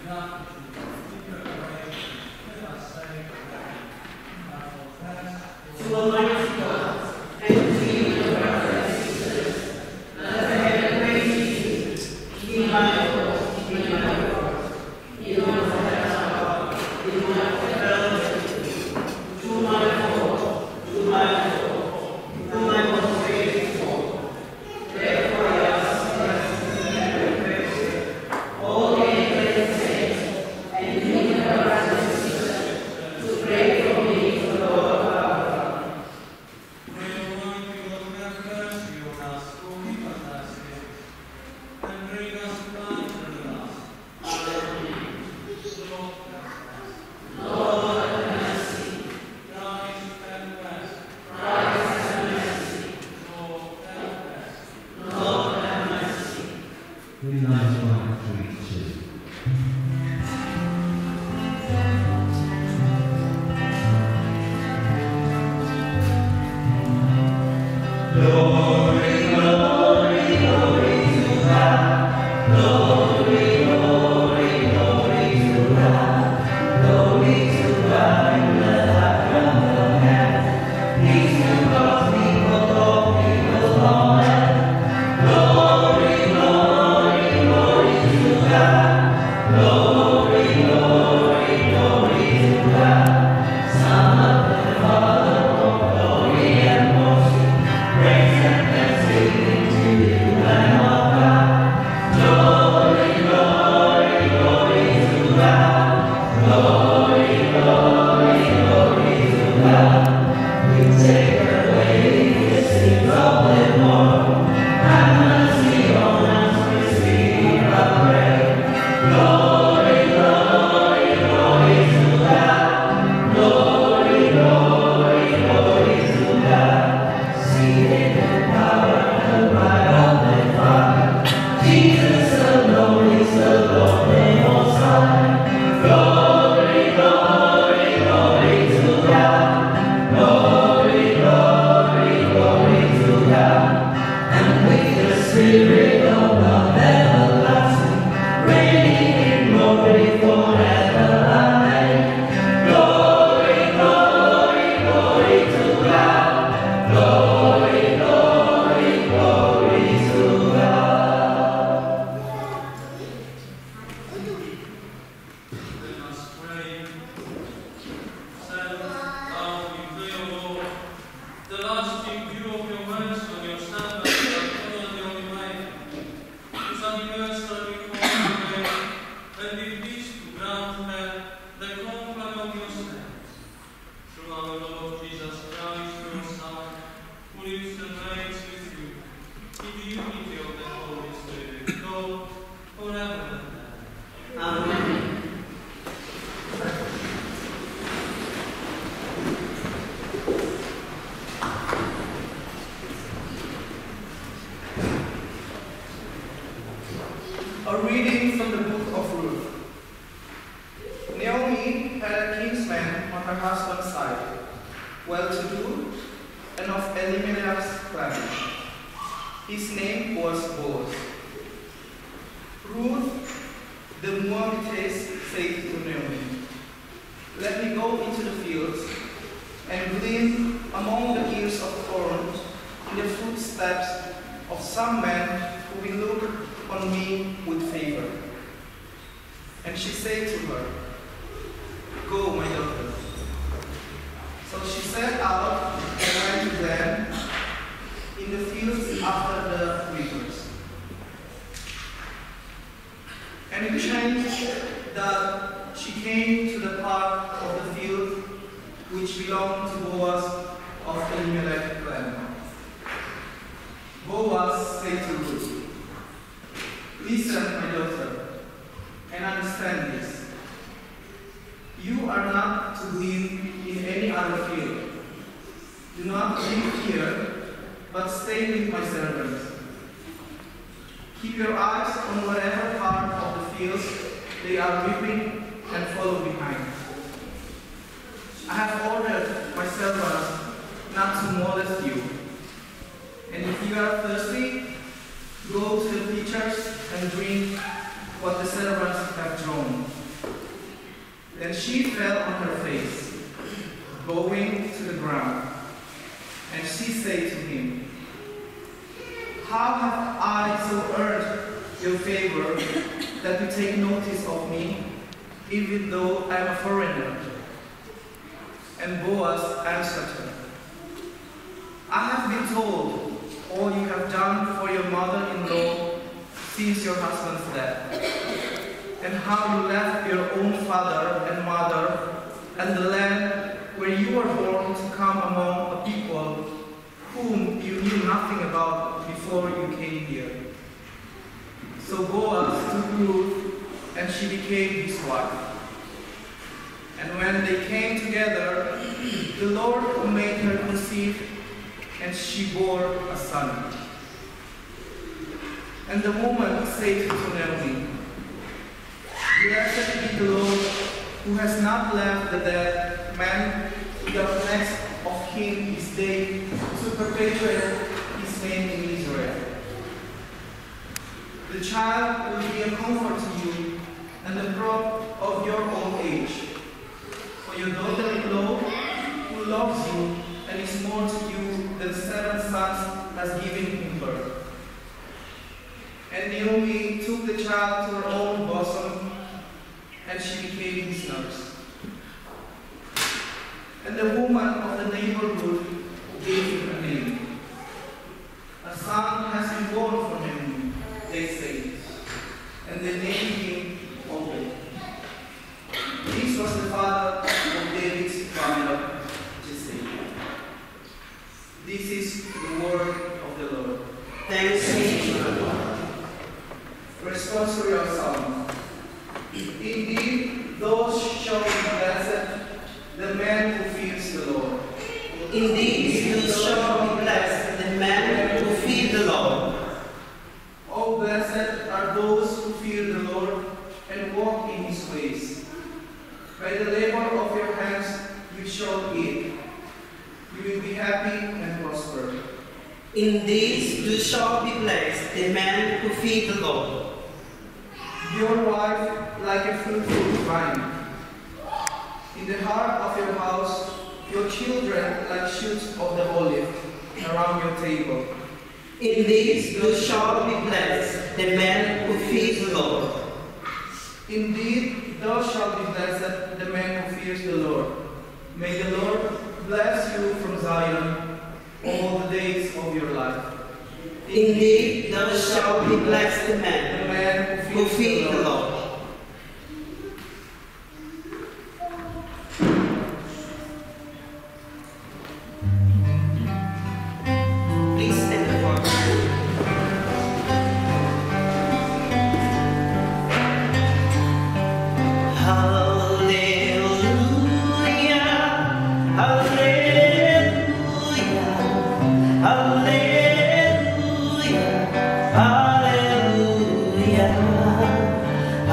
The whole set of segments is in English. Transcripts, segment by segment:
A reading from the book of Ruth. Naomi had a kinsman on her husband's side, well-to-do, and of Elimelech's clan. His name was Boaz. Ruth, the Moabitess, said to Naomi, "Let me go into the fields and glean among the ears of corn in the footsteps of some man who will look on me with favor." And she said to her, "Go, my daughter." So she set out and went to them in the fields after the reapers. And it chanced that she came to the part of the field which belonged to Boaz of Elimelech clan. Boaz said to Ruth, "Listen, my daughter, and understand this. You are not to glean in any other field. Do not live here, but stay with my servants. Keep your eyes on whatever part of the fields they are reaping and follow behind. I have ordered my servants not to molest you. And if you are thirsty, go to the pitchers and drink what the servants have drawn." she fell on her face, bowing to the ground. And she said to him, "How have I so earned your favor that you take notice of me, even though I am a foreigner?" And Boaz answered her, "I have been told all you have done for your mother-in-law since your husband's death, and how you left your own father and mother and the land where you were born to come among a people whom you knew nothing about before you came here." So Boaz took Ruth, and she became his wife. And when they came together, the Lord made her conceive, and she bore a son. And the woman said to Naomi, "Blessed be the Lord, who has not left the dead man without next of him his day, to perpetuate his name in Israel. The child will be a comfort to you and the prop of your old age. For your daughter-in-law, who loves you and is more to you than 7 sons, has given him birth." And Naomi took the child to her own bosom, and she became his nurse. And the woman of the neighborhood gave him a name. "A son has been born for him," they said, and they named him Obed. This was the father of David's father, Jesse. This is the word of the Lord. Thanks be to the Lord. Responsorial Psalm. Indeed, those shall be blessed, the man who fears the Lord. Indeed, you shall be blessed, the man who fear the Lord. Oh, blessed are those who fear the Lord and walk in his ways. By the labor of your hands you shall eat. You will be happy and prosper. Indeed, you shall be blessed, the man who fear the Lord. Your wife like a fruitful vine. In the heart of your house, your children like shoots of the olive around your table. Indeed, you shall be blessed, the man who fears the Lord. Indeed, thou shalt be blessed, the man who fears the Lord. May the Lord bless you from Zion all the days of your life. Indeed, thou shalt be blessed, the man who fears the Lord. Please stand for prayer. Hallelujah, hallelujah, hallelujah, hallelujah,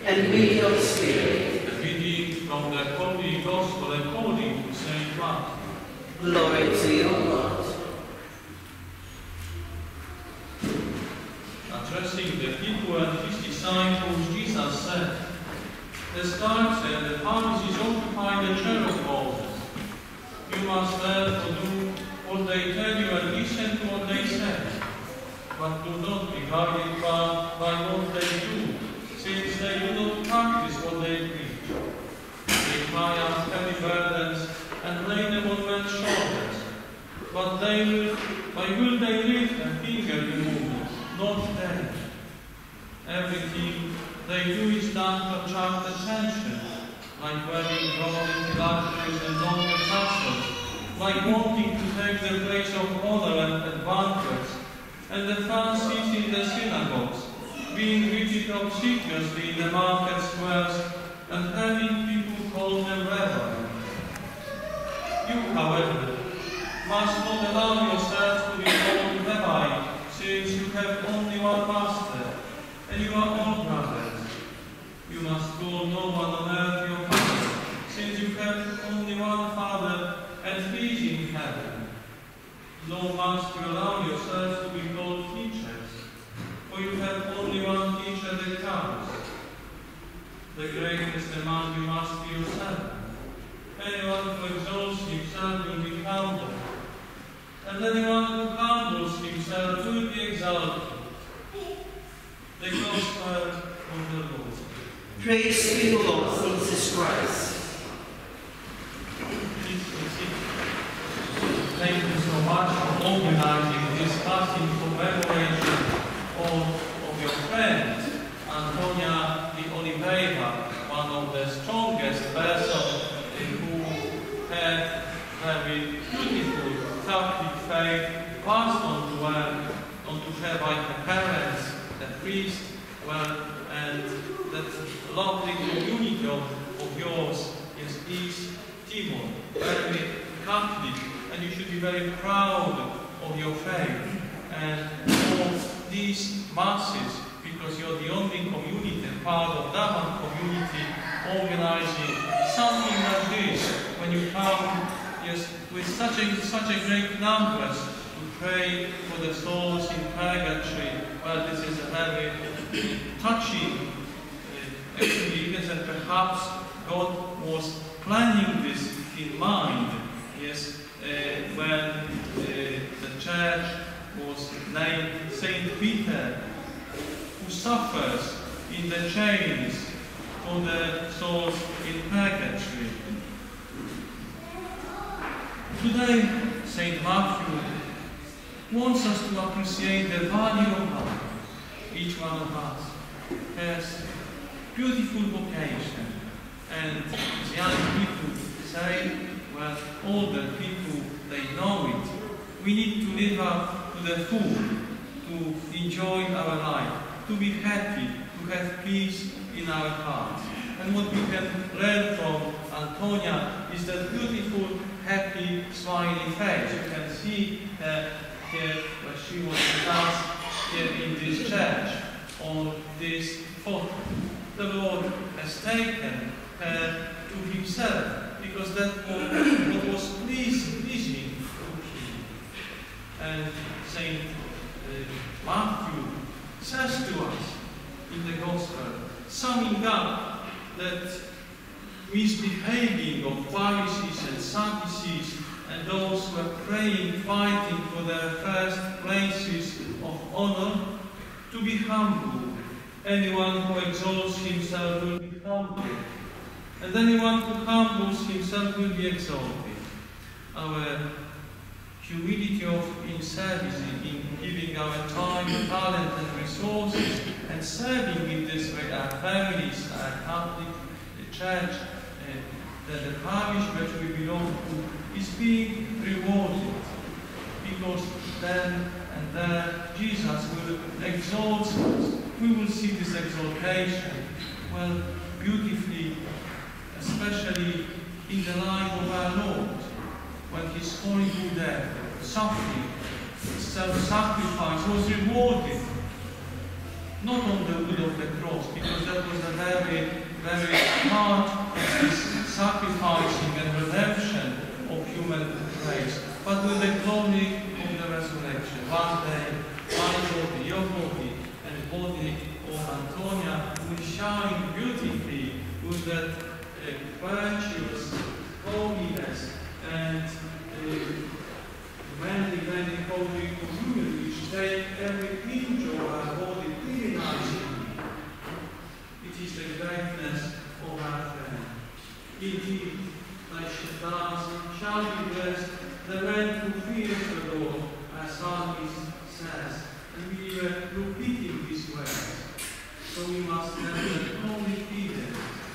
and reading of the Spirit. The reading from the Holy Gospel according to St. Mark. Glory to you, Lord. Addressing the people and his disciples, Jesus said, "The scribes and the Pharisees occupy the chair of Moses. You must therefore do what they tell you and listen to what they say. But do not be guided by what they do, since they do not practice what they preach. They carry out heavy burdens and lay them on men's shoulders, but why will they lift a finger to move? Not they. Everything they do is done to attract attention, like wearing golden phylacteries and long tassels, like wanting to take the place of honor at banquets, and the Pharisees in the synagogues, being rigid obsequiously in the market squares, and having people call them rabbi. You, however, must not allow yourselves to be called rabbi, since you have only one master, and you are all brothers. You must call no one on earth your father, since you have only one Father, and he is in heaven. Nor must you allow yourselves to be called teachers, for you have only one teacher, the Christ. The greatest among you must be your servant. Anyone who exalts himself will be humbled, and anyone who humbles himself will be exalted." The Gospel of the Lord. Praise to you, Lord Jesus Christ. Thank you so much for organizing this fasting commemoration of your friend, Antonia de Oliveira, one of the strongest persons who had very beautiful Catholic faith passed on to her by her parents, the priest, and that lovely community of yours is East Timor, very Catholic, and you should be very proud of your faith and of these masses, because you're the only community, part of that one community, organizing something like this, when you come with such a great numbers to pray for the souls in purgatory. Well, this is a very touching experience, and perhaps God was planning this in mind, yes, when the church was named Saint Peter, who suffers in the chains for the souls in purgatory. Today, Saint Matthew wants us to appreciate the value of life. Each one of us has beautiful vocation, and as young people say, well, older people, they know it. We need to live up to the full, to enjoy our life, to be happy, to have peace in our hearts. And what we can learn from Antonia is that beautiful, happy, smiling face. You can see her here where she was with us here in this church on this photo. The Lord has taken her to himself, because that what was pleasing to him. And Saint Matthew says to us in the Gospel, summing up that misbehaving of Pharisees and Sadducees and those who are praying, fighting for their first places of honor, to be humble. Anyone who exalts himself will be humbled, and anyone who humbles himself will be exalted. Our humility in service, in giving our time, talent, and resources, and serving in this way our families, our Catholic Church, the parish which we belong to, is being rewarded, because then and there Jesus will exalt us. We will see this exaltation, well, beautifully, especially in the life of our Lord, when his horrible death, suffering, self-sacrifice was rewarded, not on the wood of the cross, because that was a very very part of this sacrificing and redemption of human race, but with the glory of the resurrection. One day, my body, your body, and body of Antonia will shine beautifully with that virtuous holiness and many holy communion which take every inch of our body really nicely. It is the greatness of our friend. Indeed, like she does, shall be blessed the man who fears the Lord, as Psalmist says, and we were repeating these words. So we must never only fear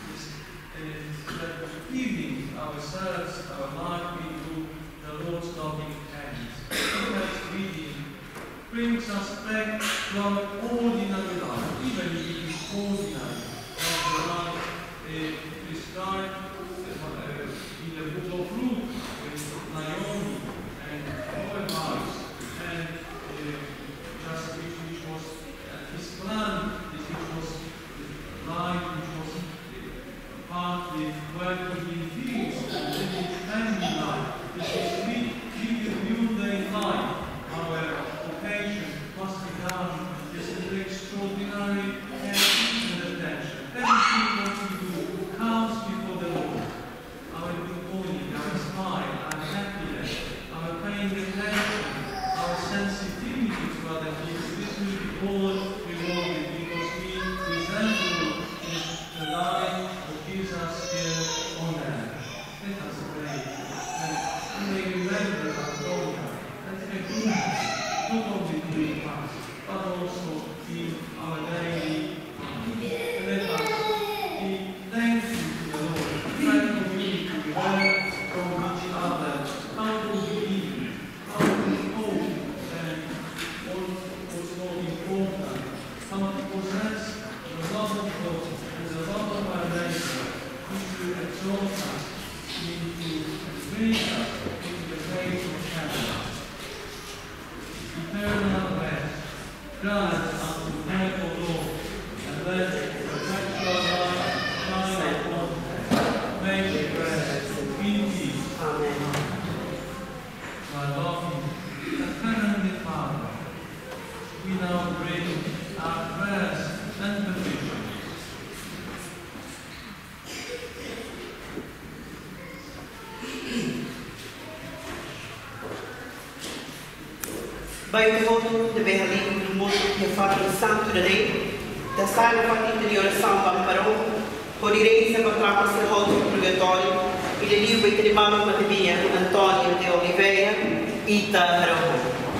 that giving ourselves, our life into the Lord's loving hands. Today's reading brings us back to our ordinary life, even if it is ordinary. The life described in the book of Luke with Naomi and Boaz, and just which was his plan, which was life, which was partly working in fields, and then his family life, which is new day life. Our vocation must be done with extraordinary care and attention. Everything that we do comes before the Lord. Our good morning, our smile, our happiness, our paying attention, our sensitivity to other people, this will be all rewarded because we resemble the life of Jesus here on earth. Let us pray and may remember Antonia and her goodness, not only in us, but also in our daily life. Let us be thankful to the Lord. Try to be to learn from each other how to believe, how to hope, and what's more important, how to possess the love of God and the love of our neighbor, which will exalt us into and bring us into the grace of heaven. Eternal rest, grant unto them, O Lord, and let the perpetual light shine upon them. May they rest in peace. Amen. My loving and heavenly Father, we now bring our prayers and petitions. Buitengewoon de behandeling van de fatto il santo de lei, da sala partita di oração bamparão, por irenza proclama ser volta do purgatório, e de livro e de mama Matabia, Antônio de Oliveira, Ita Harão.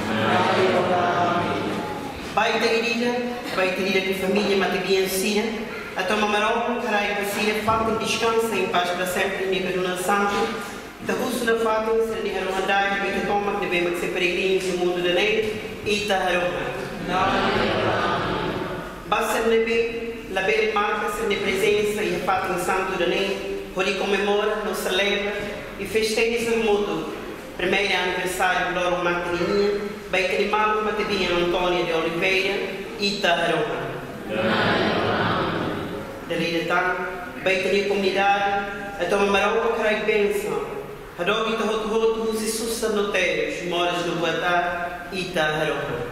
Baita de família Matabia ensina, a toma marão, carai passia, falta descansa em paz para sempre, nega do santo, da russo na fato, se lhe harão andar, baita toma, que devemos ser peregrinos no mundo da lei, Ita Harão. Basta nebe, la bela marca ser de presença e a fato em santo da lei, por aí comemora, nos celebra e festeja o mundo. Primeiro aniversário da Loro Martininha, baita de mama Matabia Antônia de Oliveira, Ita Harão. Da lei de tanto, baita de comunidade, a toma marão para carai bênção. Hadogi to hotu usi sussa noteiros, moras no Guatá, Ita Harão.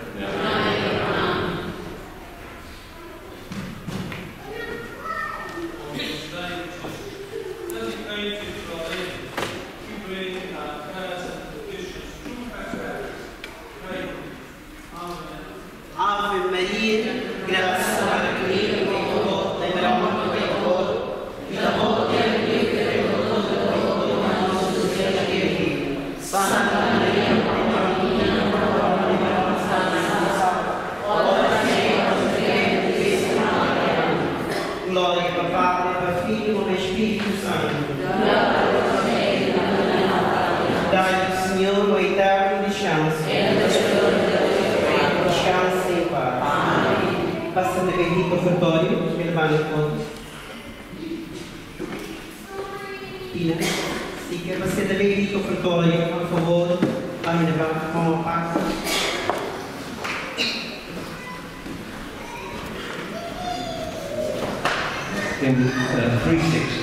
Ave Maria, graça para Cristo, com todo, lembra muito bem todo, e da boa terra de Santa Maria, glória para o Pai, para o Filho e para o Espírito Santo. Dai-lhe, Senhor, o eterno descanso. Descanse em paz. Passa de bendito ofertório, me levando todos. Tina, se quer você de bendito ofertório, por favor, vai levar com a paz. hymn 360.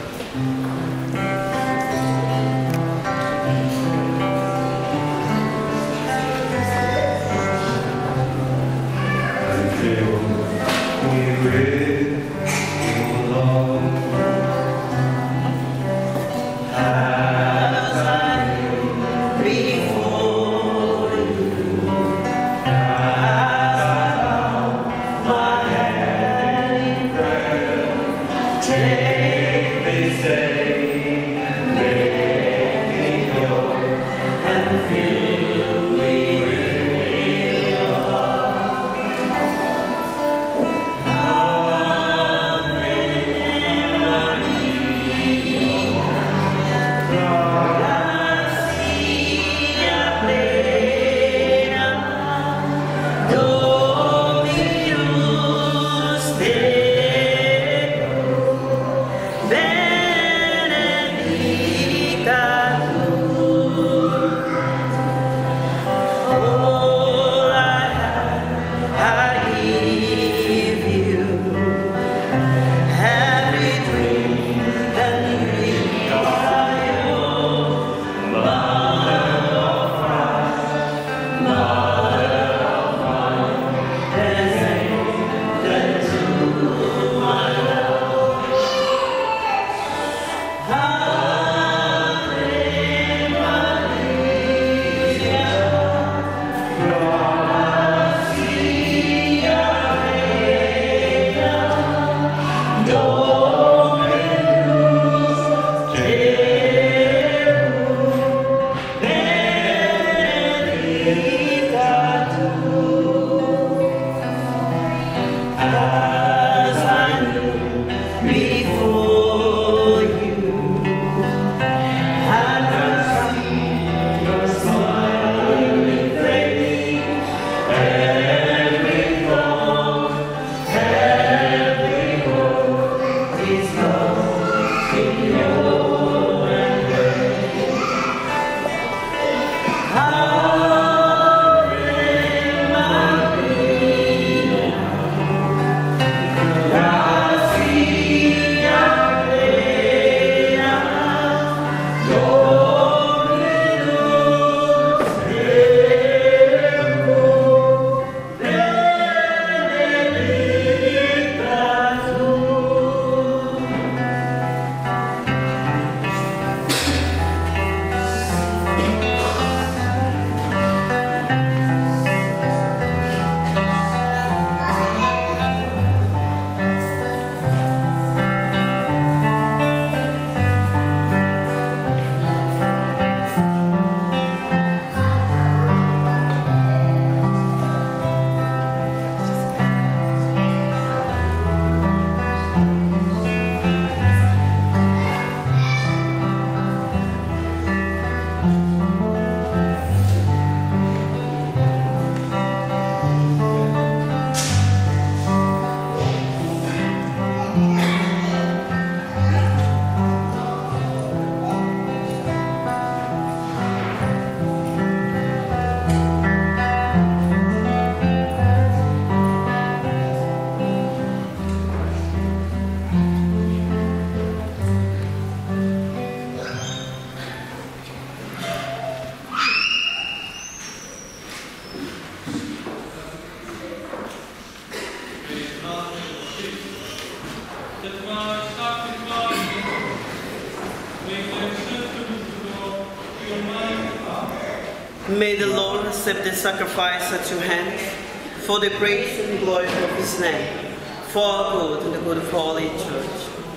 May the Lord accept the sacrifice at your hands for the praise and glory of his name, for our good and the good of Holy Church.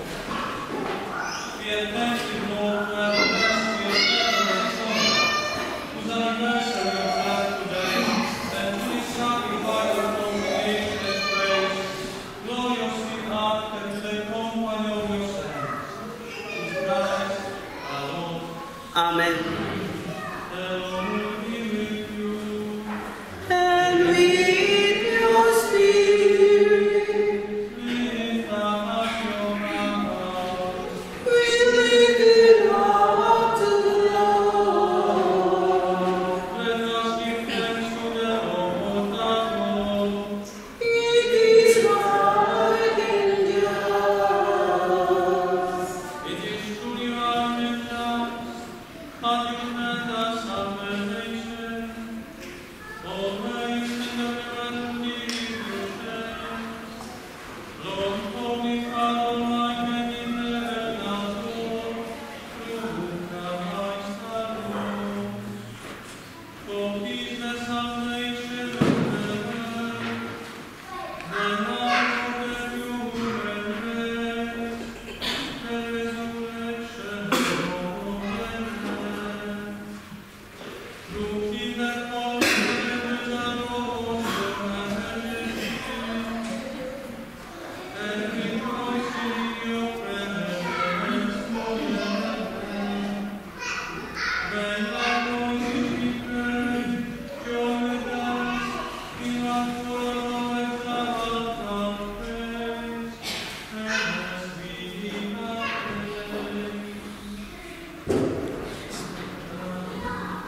We advance with Lord, who have blessed your whose anniversary of life today, and who is sacrificed of congregation and praise, gloriously up and to the company of your saints. In Christ our Lord. Amen. The Lord will be with you. And with your spirit, Lift up your hearts. we lift it up to the Lord. Let us give thanks to the Lord our God. It is right and just.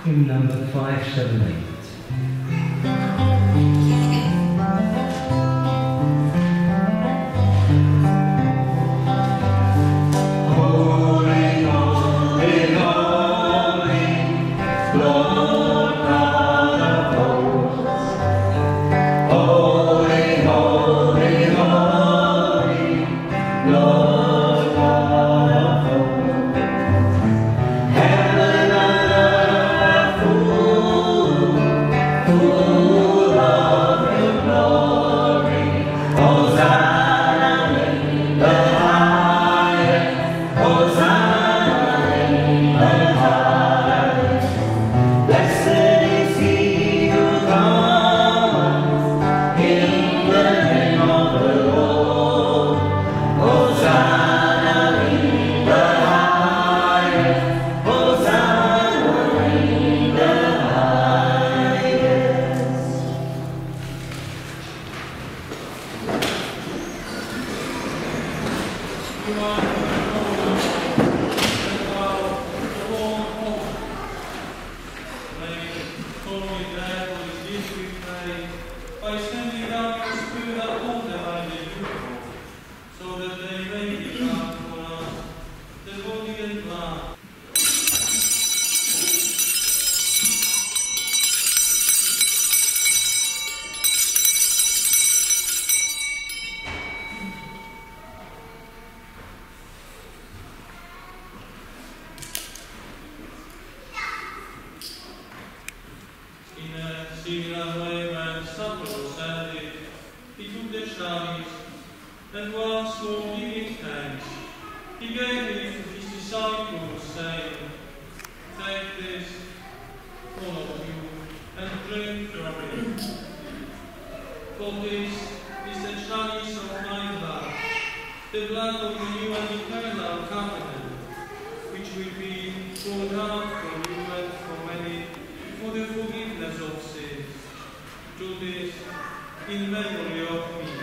Hymn number 578. And once more giving thanks, he gave it to his disciples, saying, "Take this, all of you, and drink from it. For this is the chalice of my blood, the blood of the new and eternal covenant, which will be poured out for you and for many for the forgiveness of sins. Do this in memory of me."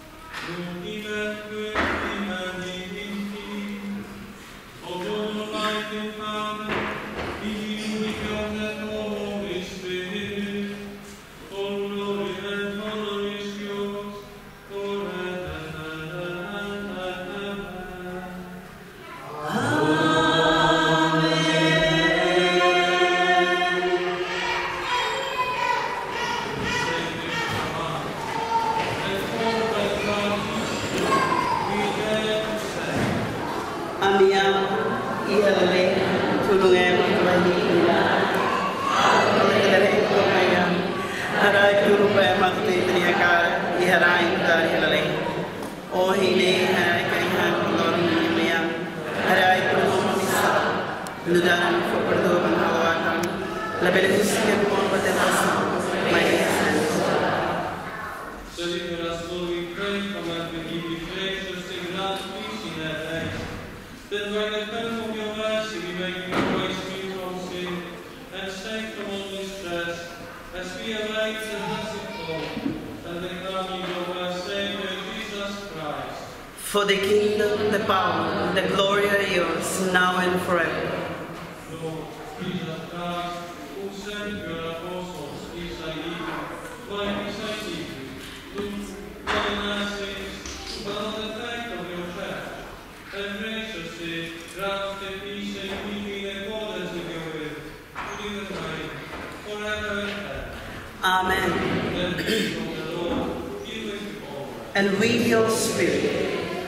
Oh, For the kingdom, the power, the glory are yours, now and forever. Lord Jesus Christ, who sent your apostles, Israel, why beside you, look on our sins, but on the fact of your church, and graciously grant the peace and unity in accordance with your will, who live and reign forever and ever. Amen. Then the peace of the Lord be with you all. And with your spirit.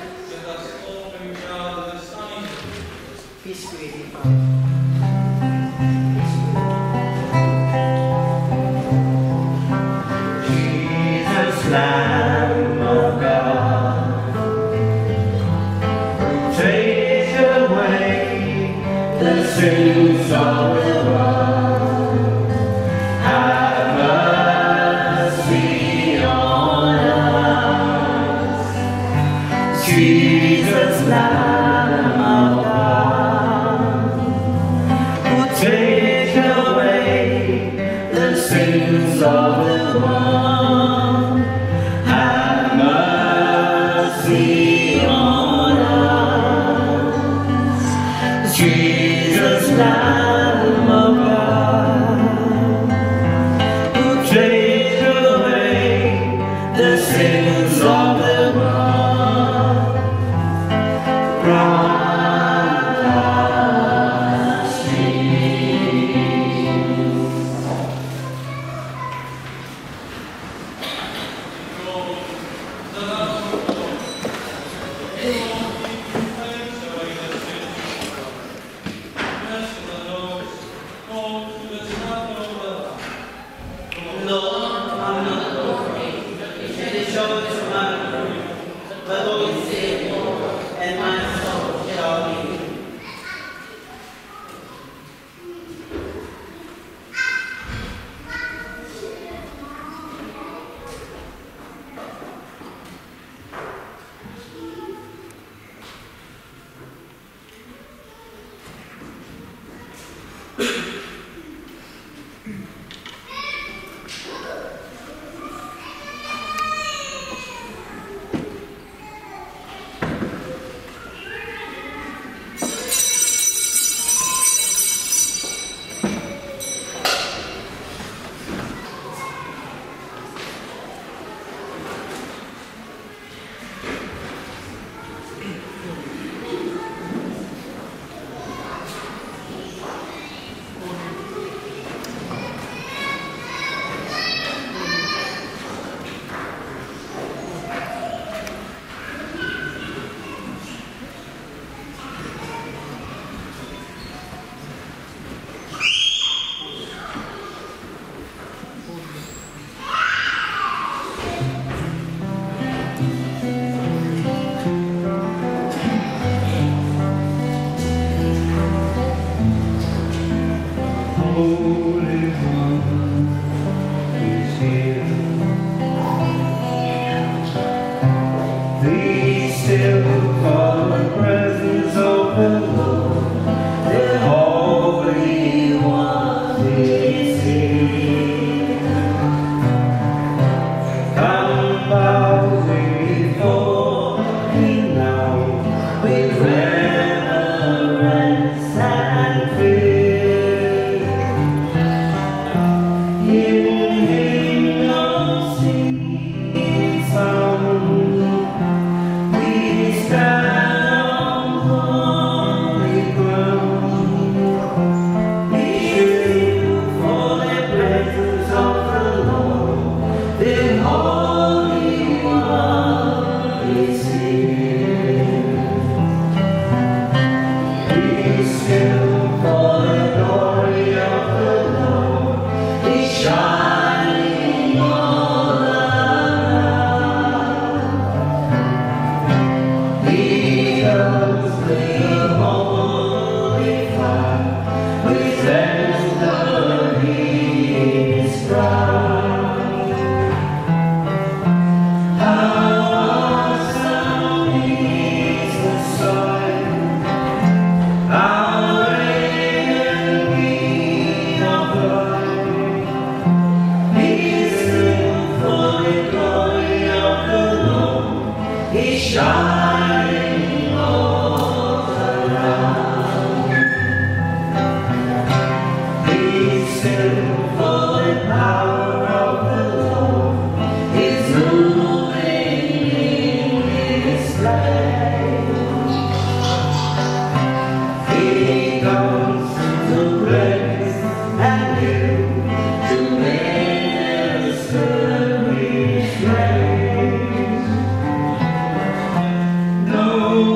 Peace be with you, Father. Jesus, Lamb of God, take away the sins of the world. Have mercy on us. Jesus, Lamb of God, take away the sins of the world. Have mercy on us. Jesus, Lamb of God, who take away the sins of the world. Grant us He's shining all around. He's sinful in power of the Lord. He's moving in His place. He comes to grace and give to minister His grace. No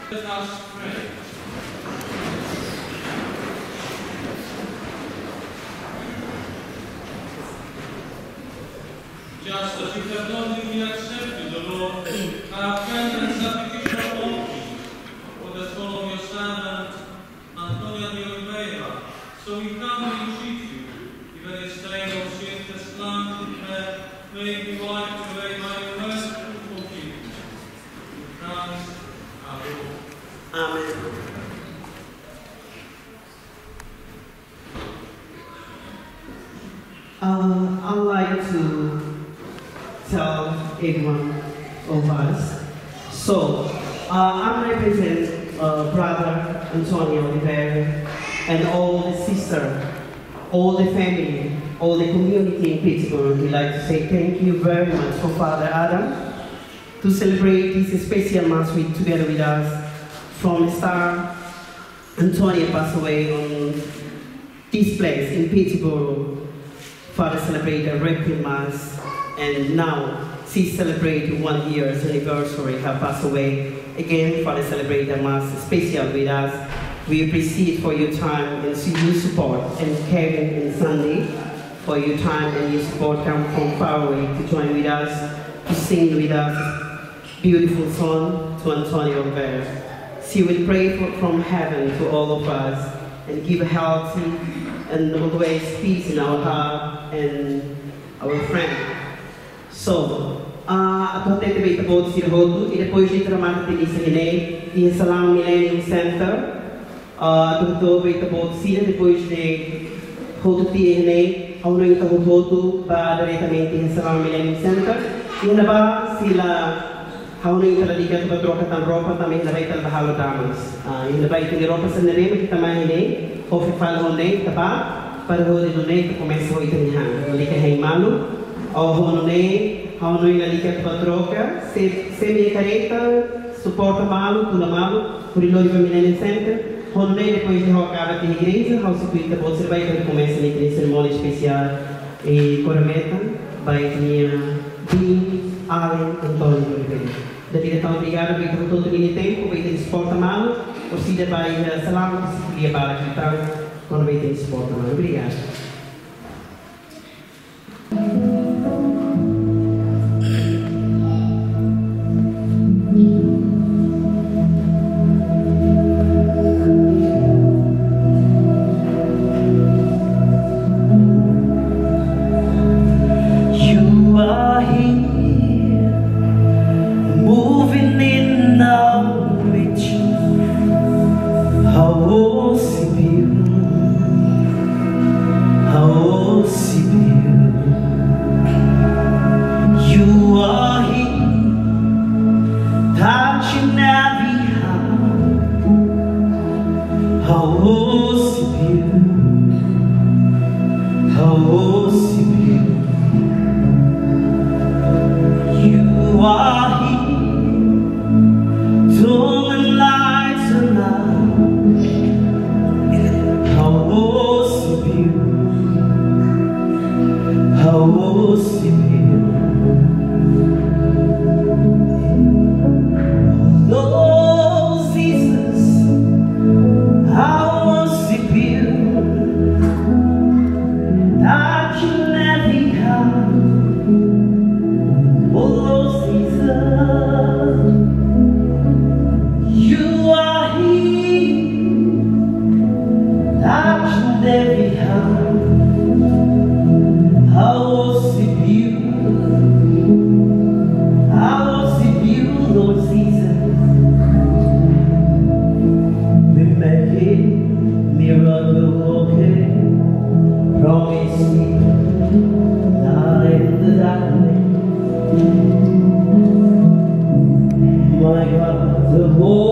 Let us pray. Just as you have lovingly accepted, O Lord, our friend and sacrificial offering for the soul of your servant, Antonia de Oliveira, so we humbly entreat you, even a stain of sinless blood in her, may be wiped away by your merciful forgiveness. Through Christ our Lord. Amen. I'd like to tell everyone of us. So, I represent Brother Antonio Oliveira and all the sisters, all the family, all the community in Pittsburgh. We'd like to say thank you very much for Father Adam to celebrate this special Mass week together with us. From Star Antonio passed away on this place in Pittsburgh. Father celebrated a Requiem Mass, and now she celebrated 1 year's anniversary, have passed away. Again, Father celebrated Mass special with us. We appreciate for your time and your support, and Kevin and Sandy for your time and your support come from far away to join with us, to sing with us beautiful song to Antonio Oliveira. She will pray from heaven to all of us and give healthy and always peace in our heart and our friend. So, ato tete beit about si rodo e depois de trabalhar tele sene e Salam Millennium Center. Ato beit about si depois de rodo tiene ao não então rodo para diretamente em Salam Millennium Center. E na ba sila how na yung talaga ito troca tan ropa também na baita bahalo damas. Yung na baita ni ropa sa nere kita mahine ofi falo ne taba para ho de ne começa ho itanihan. Lika hay malu o ho ne how no yung nalika ito troca se mi careta suporta malu tuna malu por ilo di Millennium Center. Ho ne depois de ho acaba de igreja how se cuida por ser baita que começa ni cerimônia especial e corameta baita ni Allen Antonio Oliveira. Jadi kita obrigado por todo o tempo, por ter suporta malo, por se vai salam que se podia para kita quando vai ter suporta malo. Obrigado. My God, the whole